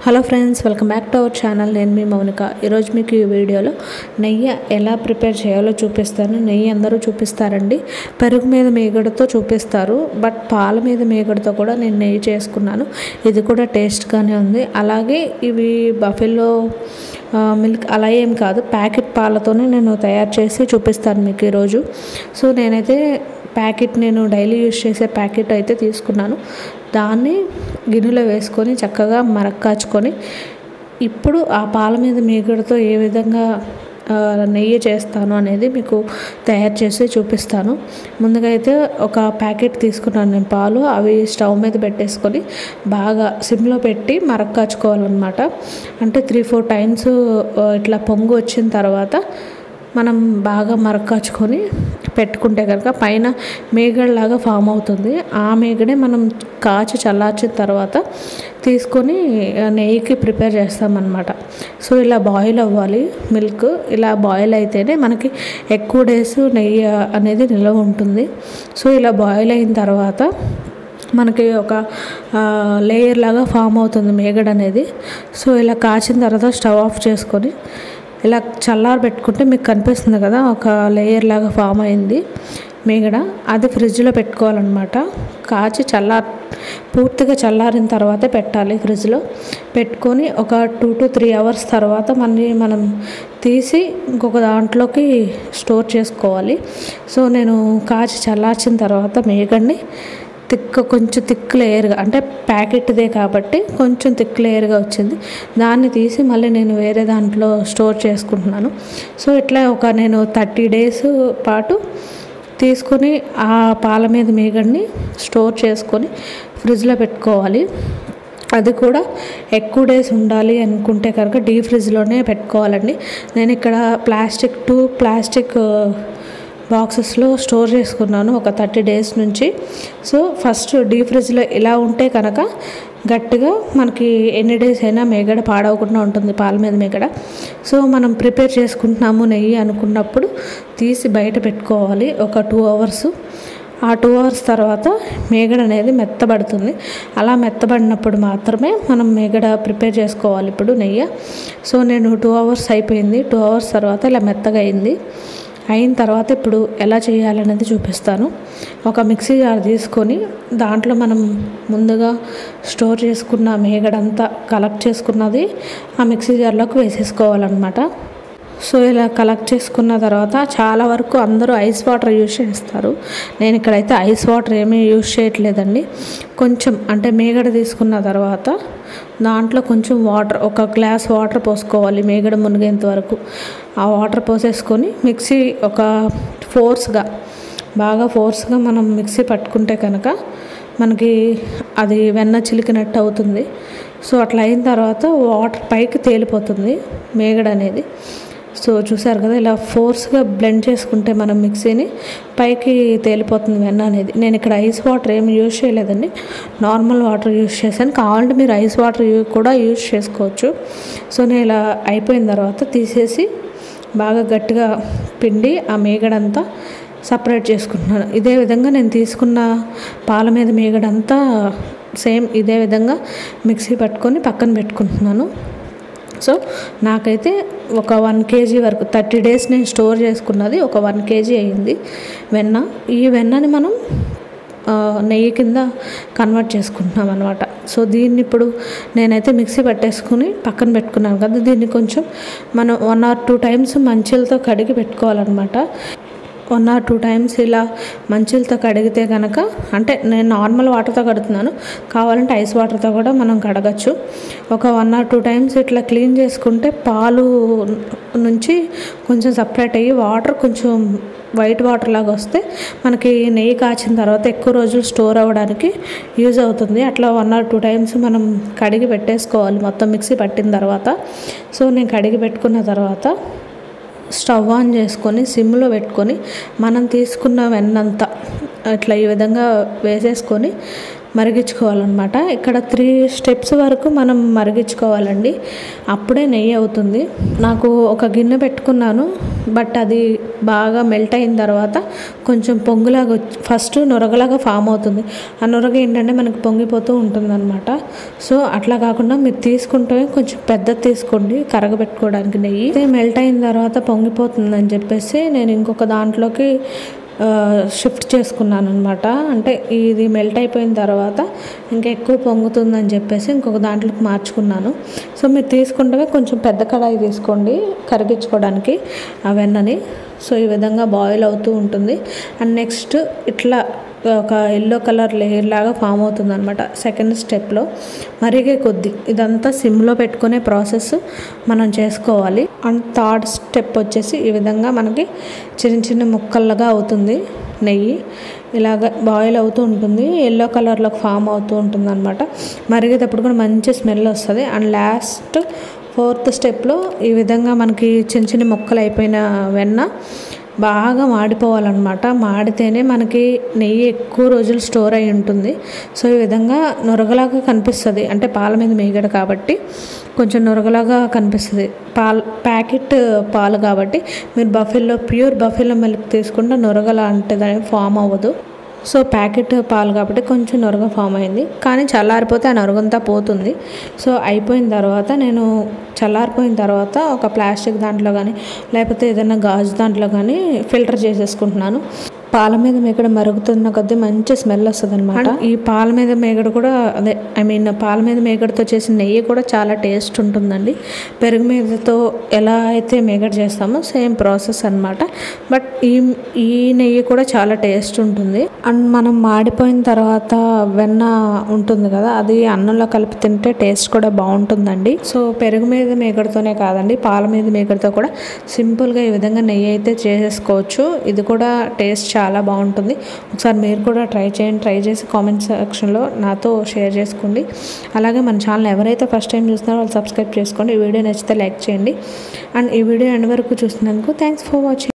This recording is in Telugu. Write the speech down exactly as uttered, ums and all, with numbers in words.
Hello friends, welcome back to our channel. నేను మీ మౌనిక. ఈరోజు మీకు ఈ వీడియోలో నెయ్యి ఎలా ప్రిపేర్ చేయాలో చూపిస్తాను. నెయ్యి అందరూ చూపిస్తారండి, పెరుగు మీద మీగడతో చూపిస్తారు, బట్ పాల మీద మీగడతో కూడా నేను నెయ్యి చేసుకున్నాను. ఇది కూడా టేస్ట్గానే ఉంది. అలాగే ఇవి బఫెలో మిల్క్ అలా ఏం కాదు, ప్యాకెట్ పాలతోనే నేను తయారు చేసి చూపిస్తాను మీకు ఈరోజు. సో నేనైతే ప్యాకెట్ నేను డైలీ యూజ్ చేసే ప్యాకెట్ అయితే తీసుకున్నాను. దాన్ని గిన్నెలో వేసుకొని చక్కగా మరక్కాచుకొని ఇప్పుడు ఆ పాల మీద మీగడతో ఏ విధంగా నెయ్యి చేస్తాను అనేది మీకు తయారు చేసి చూపిస్తాను. ముందుగా అయితే ఒక ప్యాకెట్ తీసుకున్నాను నేను పాలు. అవి స్టవ్ మీద పెట్టేసుకొని బాగా సిమ్లో పెట్టి మరక్కాచుకోవాలన్నమాట. అంటే త్రీ ఫోర్ టైమ్స్ ఇట్లా పొంగు వచ్చిన తర్వాత మనం బాగా మరక్కాచుకొని పెట్టుకుంటే కనుక పైన మేగడలాగా ఫామ్ అవుతుంది. ఆ మేగడే మనం కాచి చల్లార్చిన తర్వాత తీసుకొని నెయ్యికి ప్రిపేర్ చేస్తామన్నమాట. సో ఇలా బాయిల్ అవ్వాలి మిల్క్. ఇలా బాయిల్ అయితేనే మనకి ఎక్కువ డేస్ నెయ్యి అనేది నిల్వ ఉంటుంది. సో ఇలా బాయిల్ అయిన తర్వాత మనకి ఒక లేయర్ లాగా ఫామ్ అవుతుంది మేగడ అనేది. సో ఇలా కాచిన తర్వాత స్టవ్ ఆఫ్ చేసుకొని ఇలా చల్లారి పెట్టుకుంటే మీకు కనిపిస్తుంది కదా, ఒక లేయర్ లాగా ఫామ్ అయింది మీగడ. అది ఫ్రిడ్జ్లో పెట్టుకోవాలన్నమాట. కాచి చల్లారి పూర్తిగా చల్లారిన తర్వాతే పెట్టాలి ఫ్రిడ్జ్లో. పెట్టుకొని ఒక టూ టు త్రీ అవర్స్ తర్వాత మళ్ళీ మనం తీసి ఇంకొక దాంట్లోకి స్టోర్ చేసుకోవాలి. సో నేను కాచి చల్లార్చిన తర్వాత మీగడని తిక్క కొంచెం థిక్ లేయర్గా, అంటే ప్యాకెట్దే కాబట్టి కొంచెం థిక్ లేయర్గా వచ్చింది. దాన్ని తీసి మళ్ళీ నేను వేరే దాంట్లో స్టోర్ చేసుకుంటున్నాను. సో ఇట్లా ఒక నేను థర్టీ డేస్ పాటు తీసుకొని ఆ పాల మీద మీగడని స్టోర్ చేసుకొని ఫ్రిడ్జ్లో పెట్టుకోవాలి. అది కూడా ఎక్కువ డేస్ ఉండాలి అనుకుంటే కనుక డీ ఫ్రిడ్జ్లోనే పెట్టుకోవాలండి. నేను ఇక్కడ ప్లాస్టిక్ టూ ప్లాస్టిక్ బాక్సెస్లో స్టోర్ చేసుకున్నాను ఒక థర్టీ డేస్ నుంచి. సో ఫస్ట్ డీ ఫ్రిడ్జ్లో ఇలా ఉంటే కనుక గట్టిగా మనకి ఎన్ని డేస్ అయినా మేగడ పాడవకుండా ఉంటుంది, పాల మీద మేగడ. సో మనం ప్రిపేర్ చేసుకుంటున్నాము నెయ్యి అనుకున్నప్పుడు తీసి బయట పెట్టుకోవాలి ఒక టూ అవర్స్. ఆ టూ అవర్స్ తర్వాత మేగడ అనేది మెత్తబడుతుంది. అలా మెత్తబడినప్పుడు మాత్రమే మనం మేగడ ప్రిపేర్ చేసుకోవాలి ఇప్పుడు నెయ్యి. సో నేను టూ అవర్స్ అయిపోయింది. టూ అవర్స్ తర్వాత ఇలా మెత్తగా అయింది. అయిన తర్వాత ఇప్పుడు ఎలా చేయాలనేది చూపిస్తాను. ఒక మిక్సీ జార్ తీసుకొని దాంట్లో మనం ముందుగా స్టోర్ చేసుకున్న మేగడంతా కలెక్ట్ చేసుకున్నది ఆ మిక్సీ జార్లోకి వేసేసుకోవాలన్నమాట. సో ఇలా కలెక్ట్ చేసుకున్న తర్వాత చాలా వరకు అందరూ ఐస్ వాటర్ యూజ్ చేస్తారు. నేను ఇక్కడైతే ఐస్ వాటర్ ఏమీ యూజ్ చేయట్లేదండి. కొంచెం అంటే మేగడ తీసుకున్న తర్వాత దాంట్లో కొంచెం వాటర్, ఒక గ్లాస్ వాటర్ పోసుకోవాలి మేగడ మునిగేంత వరకు. ఆ వాటర్ పోసేసుకొని మిక్సీ ఒక ఫోర్స్గా బాగా ఫోర్స్గా మనం మిక్సీ పట్టుకుంటే కనుక మనకి అది వెన్న చిలికినట్టు అవుతుంది. సో అట్లా అయిన తర్వాత వాటర్ పైకి తేలిపోతుంది మేగడ అనేది. సో చూసారు కదా, ఇలా ఫోర్స్గా బ్లెండ్ చేసుకుంటే మనం మిక్సీని పైకి తేలిపోతుంది వెన్న అనేది. నేను ఇక్కడ ఐస్ వాటర్ ఏమి యూజ్ చేయలేదండి, నార్మల్ వాటర్ యూజ్ చేశాను. కావాలంటే మీరు ఐస్ వాటర్ కూడా యూజ్ చేసుకోవచ్చు. సో నేను ఇలా అయిపోయిన తర్వాత తీసేసి బాగా గట్టిగా పిండి ఆ మేగడంతా సపరేట్ చేసుకుంటున్నాను. ఇదే విధంగా నేను తీసుకున్న పాల మీద మేగడంతా సేమ్ ఇదే విధంగా మిక్సీ పట్టుకొని పక్కన పెట్టుకుంటున్నాను. సో నాకైతే ఒక వన్ కేజీ వరకు థర్టీ డేస్ నేను స్టోర్ చేసుకున్నది ఒక వన్ కేజీ అయ్యింది వెన్న. ఈ వెన్నని మనం నెయ్యి కింద కన్వర్ట్ చేసుకుంటున్నాం అనమాట. సో దీన్ని ఇప్పుడు నేనైతే మిక్సీ పట్టేసుకుని పక్కన పెట్టుకున్నాను కదా, దీన్ని కొంచెం మనం వన్ ఆర్ టూ టైమ్స్ మంచిలతో కడిగి పెట్టుకోవాలన్నమాట. వన్ ఆర్ టూ టైమ్స్ ఇలా మంచిలతో కడిగితే కనుక, అంటే నేను నార్మల్ వాటర్తో కడుగుతున్నాను, కావాలంటే ఐస్ వాటర్తో కూడా మనం కడగచ్చు. ఒక వన్ ఆర్ టూ టైమ్స్ ఇట్లా క్లీన్ చేసుకుంటే పాలు నుంచి కొంచెం సపరేట్ అయ్యి వాటర్ కొంచెం వైట్ వాటర్ లాగా వస్తే మనకి నెయ్యి కాచిన తర్వాత ఎక్కువ రోజులు స్టోర్ అవ్వడానికి యూజ్ అవుతుంది. అట్లా వన్ ఆర్ టూ టైమ్స్ మనం కడిగి పెట్టేసుకోవాలి మొత్తం మిక్సీ పట్టిన తర్వాత. సో నేను కడిగి పెట్టుకున్న తర్వాత స్టవ్ ఆన్ చేసుకొని సిమ్లో పెట్టుకొని మనం తీసుకున్న వెన్నంతా ఇట్లా ఈ విధంగా వేసేసుకొని మరిగించుకోవాలన్నమాట. ఇక్కడ త్రీ స్టెప్స్ వరకు మనం మరిగించుకోవాలండి, అప్పుడే నెయ్యి అవుతుంది. నాకు ఒక గిన్నె పెట్టుకున్నాను, బట్ అది బాగా మెల్ట్ అయిన తర్వాత కొంచెం పొంగులాగా ఫస్ట్ నొరగలాగా ఫామ్ అవుతుంది. ఆ నొరగ ఏంటంటే మనకు పొంగిపోతూ ఉంటుంది అనమాట. సో అట్లా కాకుండా మీరు తీసుకుంటే కొంచెం పెద్దది తీసుకోండి కరగబెట్టుకోవడానికి నెయ్యి. మెల్ట్ అయిన తర్వాత పొంగిపోతుందని చెప్పేసి నేను ఇంకొక దాంట్లోకి షిఫ్ట్ చేసుకున్నాను అనమాట. అంటే ఇది మెల్ట్ అయిపోయిన తర్వాత ఇంకా ఎక్కువ పొంగుతుందని చెప్పేసి ఇంకొక దాంట్లోకి మార్చుకున్నాను. సో మీరు తీసుకుంటే కొంచెం పెద్ద కడాయి తీసుకోండి కరిగించుకోవడానికి ఆ వెన్నని. సో ఈ విధంగా బాయిల్ అవుతూ ఉంటుంది. అండ్ నెక్స్ట్ ఇట్లా ఒక ఎల్లో కలర్ లేయర్ లాగా ఫామ్ అవుతుంది అనమాట సెకండ్ స్టెప్లో. మరిగే కొద్ది ఇదంతా సిమ్లో పెట్టుకునే ప్రాసెస్ మనం చేసుకోవాలి. అండ్ థర్డ్ స్టెప్ వచ్చేసి ఈ విధంగా మనకి చిన్న చిన్న ముక్కలుగా అవుతుంది నెయ్యి. ఇలాగ బాయిల్ అవుతూ ఉంటుంది, ఎల్లో కలర్లోకి ఫామ్ అవుతూ ఉంటుంది అనమాట. మరిగేటప్పుడు కూడా మంచి స్మెల్ వస్తుంది. అండ్ లాస్ట్ ఫోర్త్ స్టెప్లో ఈ విధంగా మనకి చిన్న చిన్న ముక్కలు అయిపోయిన వెన్న బాగా మాడిపోవాలన్నమాట. మాడితేనే మనకి నెయ్యి ఎక్కువ రోజులు స్టోర్ అయి ఉంటుంది. సో ఈ విధంగా నొరగలాగా కనిపిస్తుంది, అంటే పాల మీద మీగడ కాబట్టి కొంచెం నొరగలాగా కనిపిస్తుంది. పాలు ప్యాకెట్ పాలు కాబట్టి మీరు బఫెల్లో ప్యూర్ బఫెల్లో మిల్క్ తీసుకుంటే నొరగలా అంటే దాని ఫామ్ అవ్వదు. సో ప్యాకెట్ పాలు కాబట్టి కొంచెం నొరగ ఫామ్ అయింది, కానీ చల్లారిపోతే ఆ నొరగంతా పోతుంది. సో అయిపోయిన తర్వాత నేను చల్లారిపోయిన తర్వాత ఒక ప్లాస్టిక్ దాంట్లో కానీ లేకపోతే ఏదైనా గాజు దాంట్లో కానీ ఫిల్టర్ చేసేసుకుంటున్నాను. పాల మీద మేగడ మరుగుతున్న కొద్దీ మంచి స్మెల్ వస్తుంది అనమాట. ఈ పాల మీద మేగడ కూడా అదే ఐ మీన్ పాల మీద మేగడతో చేసిన నెయ్యి కూడా చాలా టేస్ట్ ఉంటుందండి. పెరుగు మీదతో ఎలా అయితే మేగడ చేస్తామో సేమ్ ప్రాసెస్ అనమాట. బట్ ఈ ఈ నెయ్యి కూడా చాలా టేస్ట్ ఉంటుంది. అండ్ మనం మాడిపోయిన తర్వాత వెన్న ఉంటుంది కదా, అది అన్నంలో కలిపి తింటే టేస్ట్ కూడా బాగుంటుందండి. సో పెరుగు మీద మేగడతోనే కాదండి, పాల మీద మేగడతో కూడా సింపుల్గా ఈ విధంగా నెయ్యి అయితే చేసేసుకోవచ్చు. ఇది కూడా టేస్ట్ చాలా బాగుంటుంది. ఒకసారి మీరు కూడా ట్రై చేయండి. ట్రై చేసి కామెంట్ సెక్షన్లో నాతో షేర్ చేసుకోండి. అలాగే మన ఛానల్ ఎవరైతే ఫస్ట్ టైం చూస్తున్నారో వాళ్ళు సబ్స్క్రైబ్ చేసుకోండి. ఈ వీడియో నచ్చితే లైక్ చేయండి. అండ్ ఈ వీడియో ఎండ్ వరకు చూసినందుకు థ్యాంక్స్ ఫర్ వాచింగ్.